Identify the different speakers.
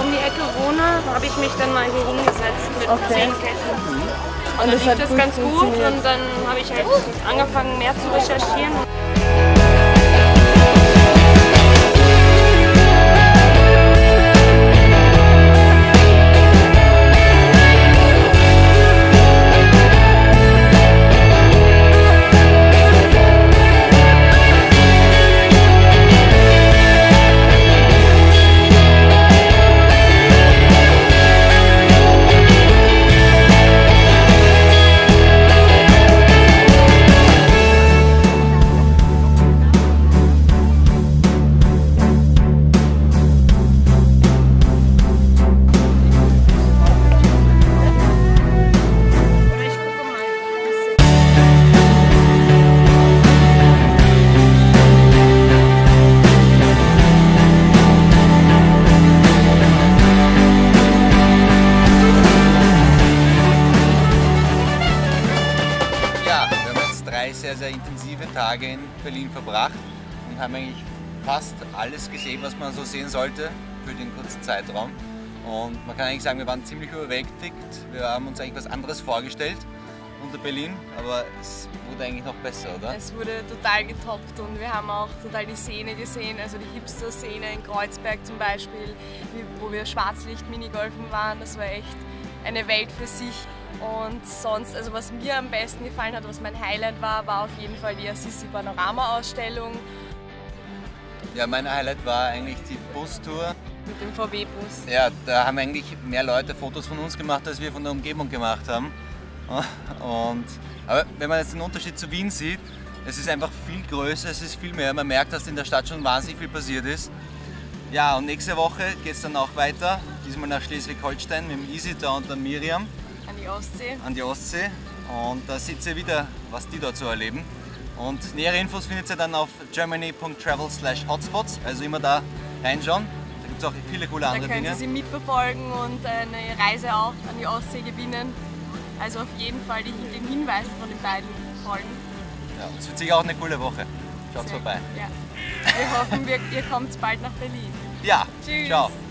Speaker 1: um die Ecke wohne, habe ich mich dann mal hier hingesetzt mit 10 Ketten. Und dann lief das ganz gut und dann habe ich halt angefangen mehr zu recherchieren.
Speaker 2: Sehr intensive Tage in Berlin verbracht und haben eigentlich fast alles gesehen, was man so sehen sollte für den kurzen Zeitraum. Und man kann eigentlich sagen, wir waren ziemlich überwältigt. Wir haben uns eigentlich was anderes vorgestellt unter Berlin, aber es wurde eigentlich noch besser, oder?
Speaker 3: Es wurde total getoppt und wir haben auch total die Szene gesehen, also die Hipster-Szene in Kreuzberg zum Beispiel, wo wir Schwarzlicht-Minigolfen waren. Das war echt eine Welt für sich. Und sonst, also was mir am besten gefallen hat, was mein Highlight war, war auf jeden Fall die Assisi Panorama-Ausstellung.
Speaker 2: Ja, mein Highlight war eigentlich die Bustour.
Speaker 3: Mit dem VW-Bus.
Speaker 2: Ja, da haben eigentlich mehr Leute Fotos von uns gemacht, als wir von der Umgebung gemacht haben. Aber wenn man jetzt den Unterschied zu Wien sieht, es ist einfach viel größer, es ist viel mehr. Man merkt, dass in der Stadt schon wahnsinnig viel passiert ist. Ja, und nächste Woche geht es dann auch weiter, diesmal nach Schleswig-Holstein mit dem Isita und der Miriam.
Speaker 3: An die Ostsee.
Speaker 2: An die Ostsee. Und da seht ihr wieder, was die dort so erleben. Und nähere Infos findet ihr dann auf germany.travel/hotspots, also immer da reinschauen. Da gibt es auch viele coole andere Dinge.
Speaker 3: Da können Sie mitverfolgen und eine Reise auch an die Ostsee gewinnen. Also auf jeden Fall den Hinweisen von den beiden folgen.
Speaker 2: Ja, es wird sicher auch eine coole Woche. Schaut vorbei.
Speaker 3: Ja. Wir hoffen, ihr kommt bald nach Berlin.
Speaker 2: Ja,
Speaker 3: tschüss.
Speaker 2: Ciao.